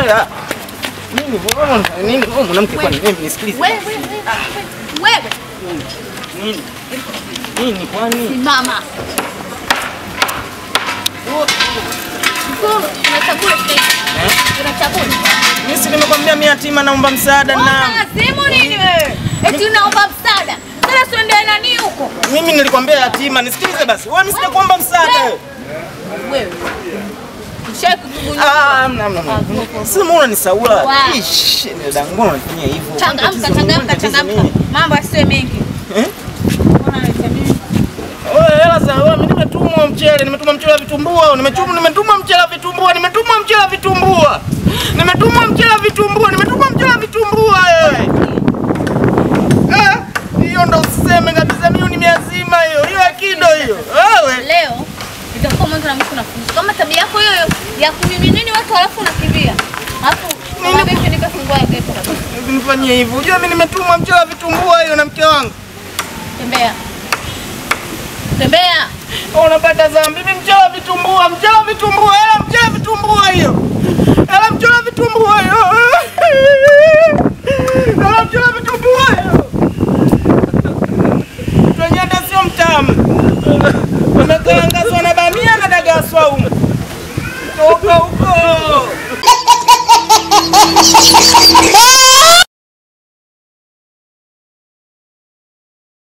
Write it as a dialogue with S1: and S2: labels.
S1: Wewe nini wewe mwanamke kwa nini nisikilize?
S2: Wewe. Nini
S1: kwani?
S2: Mama. Kuna chakula kile. Kuna chakula.
S1: Mimi si nimekwambia mimi yatima naomba msaada na.
S2: Simu nini wewe? Eti unaomba msaada. Sasa tuendelee nani huko?
S1: Mimi nilikwambia yatima, nisikilize basi. Wewe mimi sitakuomba msaada
S2: wewe.
S1: Si mbona ni saula. Ish, ndangu unafanya hivyo.
S2: Changamka. Mambo asiwe mengi. Mbona unaleta mimi?
S1: Wewe hela za wewe mimi nimetuma mchele wa vitumbua, nimetuma mchele wa vitumbua wewe. Hiyo ndo useme kabisa mimi ni miazima hiyo. Hiyo akido hiyo. Wewe
S2: leo itakuwa mwanzo na mwisho nafunga. Kama tabia yako hiyo ya kumiminini watu alafu unakimbia. Alafu mimi nikafungua geto kabisa.
S1: Nifanyie hivyo. Unajua mimi nimetuma mchele wa vitumbua hiyo na mke wangu. Tembea. Unapata dhambi. Mimi mchele wa vitumbua